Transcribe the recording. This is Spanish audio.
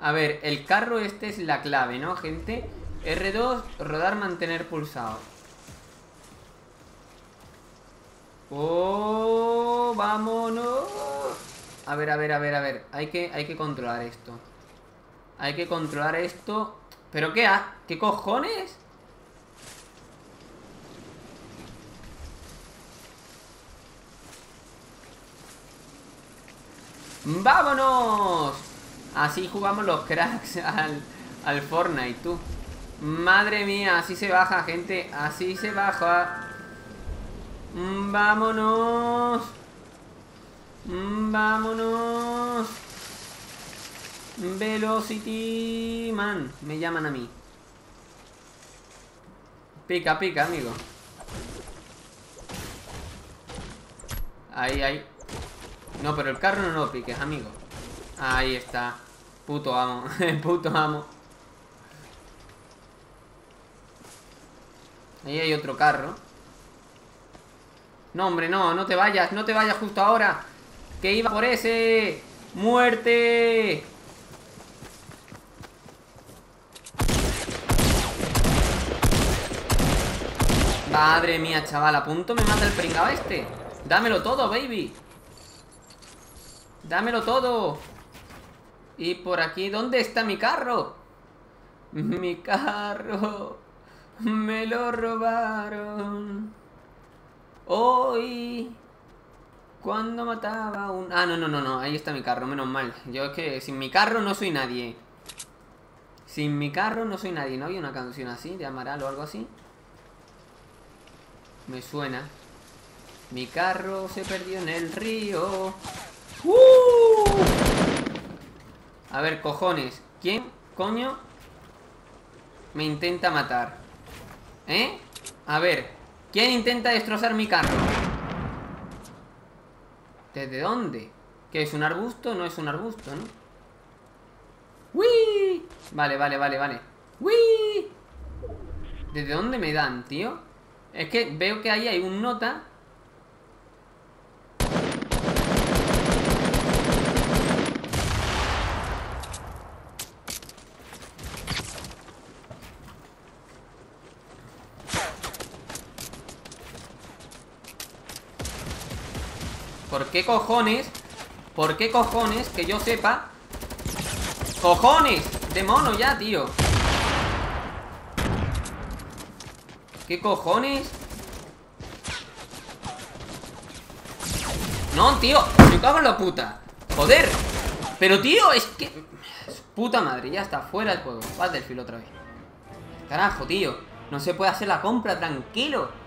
A ver, el carro este es la clave, ¿no, gente? R2, rodar, mantener pulsado. ¡Oh! ¡Vámonos! A ver, a ver, a ver, a ver. Hay que controlar esto. Hay que controlar esto. ¿Pero qué? ¿Qué cojones? ¡Vámonos! Así jugamos los cracks al Fortnite, tú. Madre mía, así se baja, gente. Así se baja. ¡Vámonos! ¡Vámonos! Velocity Man. Me llaman a mí. Pica, pica, amigo. Ahí, ahí. No, pero el carro no lo piques, amigo. Ahí está. Puto amo. Puto amo. Ahí hay otro carro. No, hombre, no, no te vayas. No te vayas justo ahora. Que iba por ese. ¡Muerte! Madre mía, chaval. A punto me mata el pringao este. Dámelo todo, baby. Dámelo todo. Y por aquí, ¿dónde está mi carro? Mi carro. Me lo robaron. Hoy. Cuando mataba un... Ah, no, no, no, no. Ahí está mi carro, menos mal. Yo es que sin mi carro no soy nadie. Sin mi carro no soy nadie. ¿No había una canción así de Amaral o algo así? Me suena. Mi carro se perdió en el río. A ver, cojones. ¿Quién, coño, me intenta matar? ¿Eh? A ver, ¿quién intenta destrozar mi carro? ¿Desde dónde? ¿Qué es un arbusto? No es un arbusto, ¿no? ¡Uy! Vale, vale, vale, vale. ¡Uy! ¿Desde dónde me dan, tío? Es que veo que ahí hay un nota. ¿Por qué cojones? ¿Por qué cojones? Que yo sepa. ¡Cojones! De mono ya, tío. ¿Qué cojones? No, tío, me cago en la puta. Joder. Pero, tío, es que... Puta madre, ya está, fuera del juego. Battlefield otra vez. Carajo, tío. No se puede hacer la compra, tranquilo.